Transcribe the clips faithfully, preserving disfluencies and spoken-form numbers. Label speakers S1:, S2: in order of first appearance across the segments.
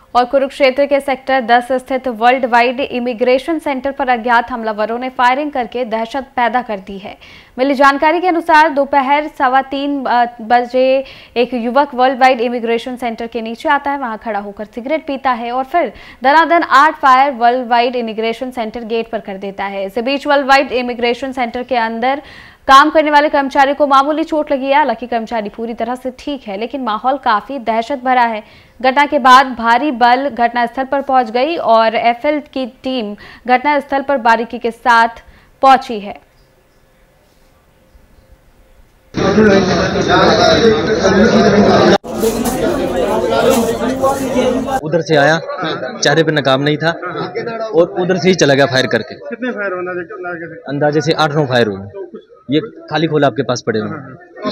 S1: और कुरुक्षेत्र के सेक्टर दस स्थित वर्ल्ड वाइड इमिग्रेशन सेंटर पर अज्ञात हमलावरों ने फायरिंग करके दहशत पैदा कर दी है। मिली जानकारी के अनुसार दोपहर सवा तीन बजे एक युवक वर्ल्ड वाइड इमिग्रेशन सेंटर के नीचे आता है, वहां खड़ा होकर सिगरेट पीता है और फिर दनादन आठ fire world wide immigration centre gate पर कर देता है। इस बीच वर्ल्ड वाइड इमिग्रेशन सेंटर के अंदर काम करने वाले कर्मचारी को मामूली चोट लगी है। हालांकि कर्मचारी पूरी तरह से ठीक है, लेकिन माहौल काफी दहशत भरा है। घटना के बाद भारी बल घटनास्थल पर पहुंच गई और एफएल की टीम घटनास्थल पर बारीकी के साथ पहुंची है।
S2: उधर से आया, चेहरे पे नकाब नहीं था और उधर से ही चला गया फायर करके।
S3: कितने फायर हुए
S2: अंदाजे से आठ नौ फायर हुए। ये खाली खोला आपके पास पड़े हुए।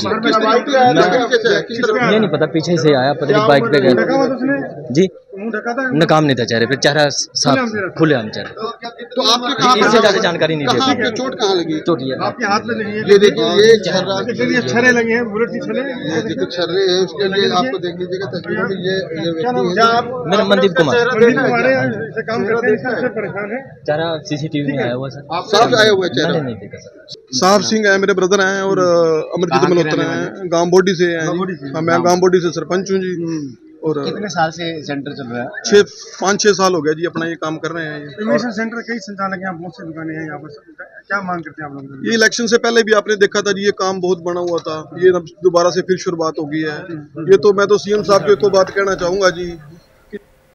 S2: ये नहीं पता, पीछे से आया, पता नहीं बाइक पे गया जी। नकाब नहीं था चेहरे पे, चेहरा साफ खुले आम चेहरा।
S3: तो आपके कहां पे
S2: इससे ज्यादा जानकारी नहीं
S3: कहां
S2: दे
S3: पे चोट कहां लगी?
S2: चोट ये
S3: आपके हाथ में लगी है। ये देखिए, ये छर्रा, ये छर्रे लगे हैं, बुलेट की छर्रे। ये देखिए छर्रे है, उसके लिए आपको देख लीजिएगा तस्वीर में। ये ये व्यक्ति है,
S2: मेरा मनदीप कुमार
S3: से काम करते हैं, इससे परेशान है।
S2: चेहरा सीसीटीवी में आया हुआ सर,
S3: साफ आया हुआ है चेहरा।
S2: नहीं देखा सर।
S4: साहब सिंह है, मेरे ब्रदर हैं और अमरजीत मल्होत्रा हैं, गांव बोडी से हैं। मैं गांव बोडी से सरपंच हूँ जी। और
S5: कितने साल से सेंटर चल रहा है?
S4: छह पाँच छह साल हो गया जी अपना ये काम कर रहे हैं। ये
S3: इमिग्रेशन सेंटर कई संचालक हैं, बहुत सी दुकानें हैं यहाँ पर। क्या मांग करते हैं आप लोग?
S4: ये इलेक्शन से पहले भी आपने देखा था जी, ये काम बहुत बना हुआ था। ये दोबारा से फिर शुरुआत हो गई है। ये तो मैं तो सीएम साहब को एक बात कहना चाहूंगा जी,